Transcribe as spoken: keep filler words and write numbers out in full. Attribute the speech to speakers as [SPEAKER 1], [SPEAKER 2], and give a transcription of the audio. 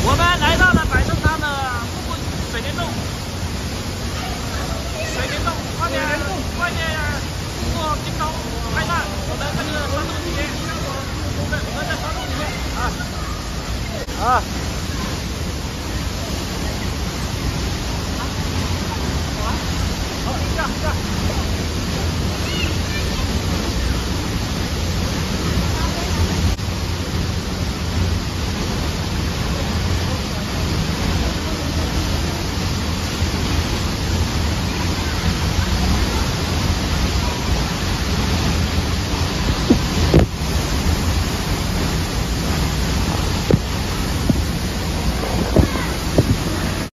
[SPEAKER 1] 我们来到了百盛堂的木木水帘洞，水帘洞外面外面经过平头开战，我们这个山洞里面，对，我们在山洞里面啊啊。